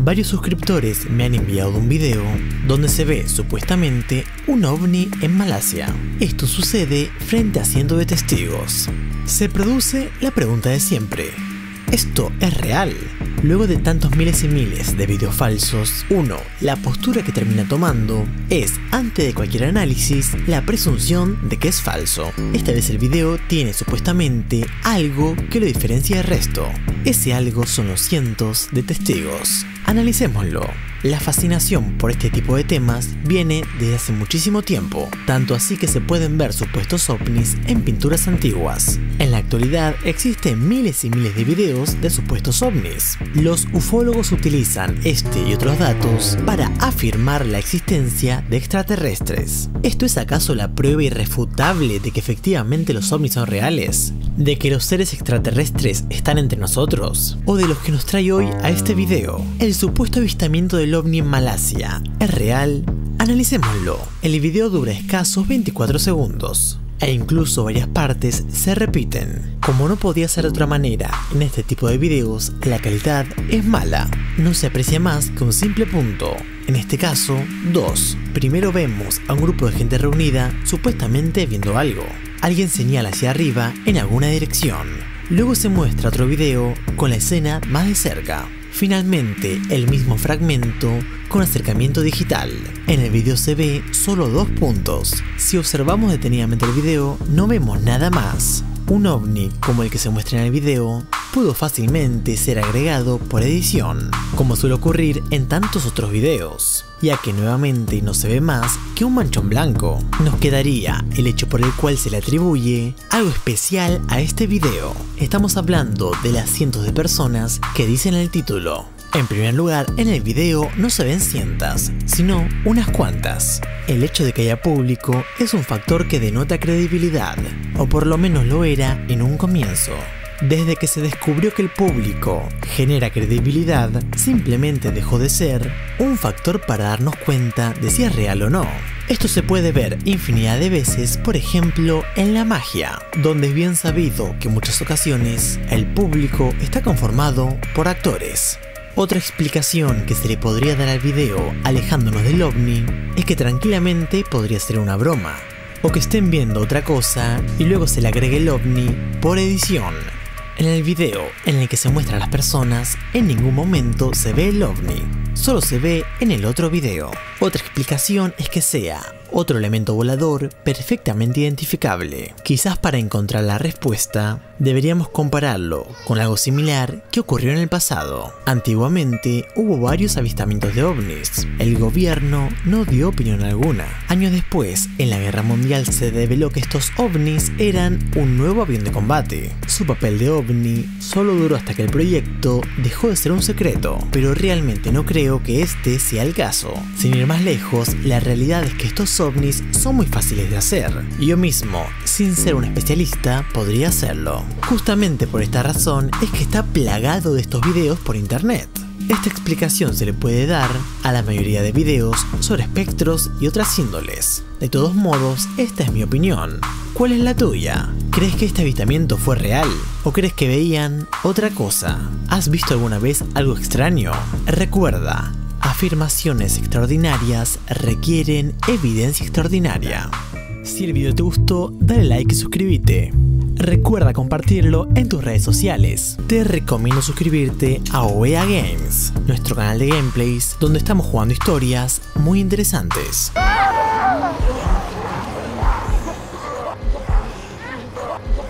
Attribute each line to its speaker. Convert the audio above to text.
Speaker 1: Varios suscriptores me han enviado un video donde se ve supuestamente un ovni en Malasia. Esto sucede frente a cientos de testigos. Se produce la pregunta de siempre: ¿esto es real? Luego de tantos miles y miles de videos falsos, la postura que termina tomando es, antes de cualquier análisis, la presunción de que es falso. Esta vez el video tiene supuestamente algo que lo diferencia del resto. Ese algo son los cientos de testigos. Analicémoslo. La fascinación por este tipo de temas viene desde hace muchísimo tiempo, tanto así que se pueden ver supuestos ovnis en pinturas antiguas. En la actualidad existen miles y miles de videos de supuestos ovnis. Los ufólogos utilizan este y otros datos para afirmar la existencia de extraterrestres. ¿Esto es acaso la prueba irrefutable de que efectivamente los ovnis son reales? ¿De que los seres extraterrestres están entre nosotros? ¿O de los que nos trae hoy a este video? ¿El supuesto avistamiento del ovni en Malasia es real? Analicémoslo. El video dura escasos 24 segundos. E incluso varias partes se repiten. Como no podía ser de otra manera, en este tipo de videos la calidad es mala. No se aprecia más que un simple punto. En este caso, dos. Primero vemos a un grupo de gente reunida, supuestamente viendo algo. Alguien señala hacia arriba en alguna dirección. Luego se muestra otro video con la escena más de cerca. Finalmente, el mismo fragmento con acercamiento digital. En el video se ve solo 2 puntos. Si observamos detenidamente el video, no vemos nada más. Un ovni como el que se muestra en el video pudo fácilmente ser agregado por edición, como suele ocurrir en tantos otros videos, ya que nuevamente no se ve más que un manchón blanco. Nos quedaría el hecho por el cual se le atribuye algo especial a este video. Estamos hablando de las cientos de personas que dicen el título. En primer lugar, en el video no se ven cientos, sino unas cuantas. El hecho de que haya público es un factor que denota credibilidad, o por lo menos lo era en un comienzo. Desde que se descubrió que el público genera credibilidad, simplemente dejó de ser un factor para darnos cuenta de si es real o no. Esto se puede ver infinidad de veces, por ejemplo, en la magia, donde es bien sabido que en muchas ocasiones el público está conformado por actores. Otra explicación que se le podría dar al video alejándonos del ovni es que tranquilamente podría ser una broma, o que estén viendo otra cosa y luego se le agregue el ovni por edición. En el video en el que se muestran a las personas, en ningún momento se ve el ovni, solo se ve en el otro video. Otra explicación es que sea otro elemento volador perfectamente identificable. Quizás para encontrar la respuesta, deberíamos compararlo con algo similar que ocurrió en el pasado. Antiguamente hubo varios avistamientos de ovnis. El gobierno no dio opinión alguna. Años después, en la Guerra Mundial se reveló que estos ovnis eran un nuevo avión de combate. Su papel de ovni solo duró hasta que el proyecto dejó de ser un secreto, pero realmente no creo que este sea el caso. Sin ir más lejos, la realidad es que estos ovnis son muy fáciles de hacer. Yo mismo, sin ser un especialista, podría hacerlo. Justamente por esta razón es que está plagado de estos videos por internet. Esta explicación se le puede dar a la mayoría de videos sobre espectros y otras índoles. De todos modos, esta es mi opinión. ¿Cuál es la tuya? ¿Crees que este avistamiento fue real? ¿O crees que veían otra cosa? ¿Has visto alguna vez algo extraño? Recuerda, afirmaciones extraordinarias requieren evidencia extraordinaria. Si el video te gustó, dale like y suscríbete. Recuerda compartirlo en tus redes sociales. Te recomiendo suscribirte a OEA Games, nuestro canal de gameplays donde estamos jugando historias muy interesantes.